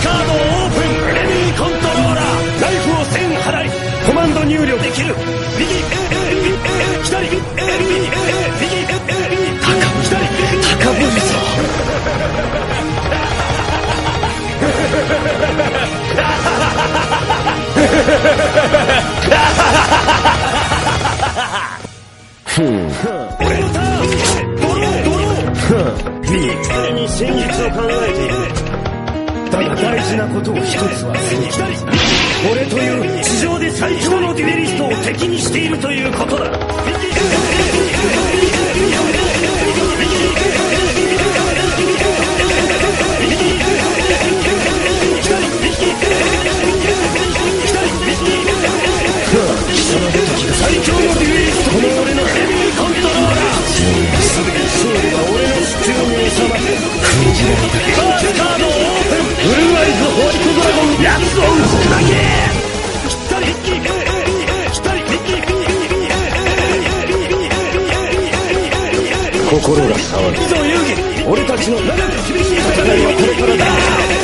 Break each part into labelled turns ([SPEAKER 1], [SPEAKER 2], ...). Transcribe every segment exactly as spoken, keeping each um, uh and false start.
[SPEAKER 1] カードをオープン。エネミーコントローラー。ライフをせん払いコマンド入力できる。右 A A B A 左 A B A 右 A A B 高ぶ左高ぶるぞ。ふん俺のターン。ドロードロー。右 A に戦術を考えている。だが大事なことを一つ忘れている。俺という地上で最強のデュエリストを敵にしているということだ。最強のデュエリスト、この俺のヘビーコントローラー。すでに勝利は俺の手中に収まって封じられた。バースカードをオープン。ブルーアイズホワイトドラゴン。やつを打つだけ。心が騒ぐ。いざ遊戯。俺たちの長く厳しい戦いはこれからだ。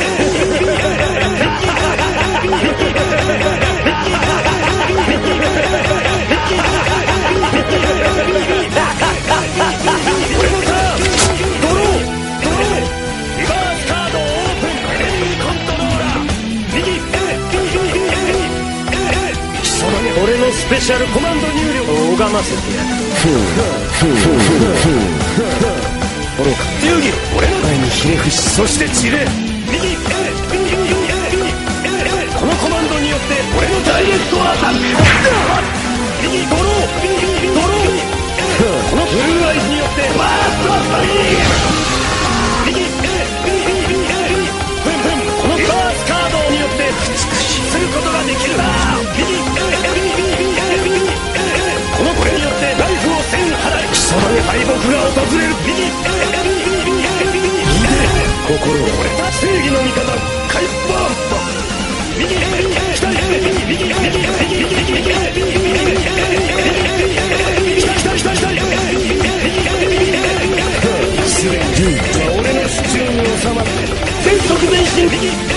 [SPEAKER 1] 俺のターン。ドロードロー。リバースカードをオープン。エネミーコントローラー。右 A A 貴様に俺のスペシャルコマンド入力を拝ませてやる。ふうふうふうふう愚か。遊戯。俺の前にひれ伏し、そして散れ。右 A このコマンドによって俺のダイレクトアタック。右ドロードロー。このブルーアイズによってバーストアッパリー。右 A このバースカードによって駆逐することができる。右 A このこれによってライフをせん払い貴様に敗北が訪れる。右 A 心を俺た正義の味方カイバースト。右 A 左 A 右右右右右すでにルートは俺の手中に収まって全速前進。右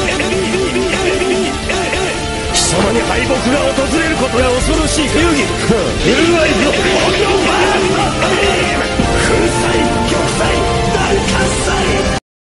[SPEAKER 1] 貴様に敗北が訪れることが恐ろしい。遊戯。ブルーアイズのオートバーストストリーム。粉砕玉砕大喝采。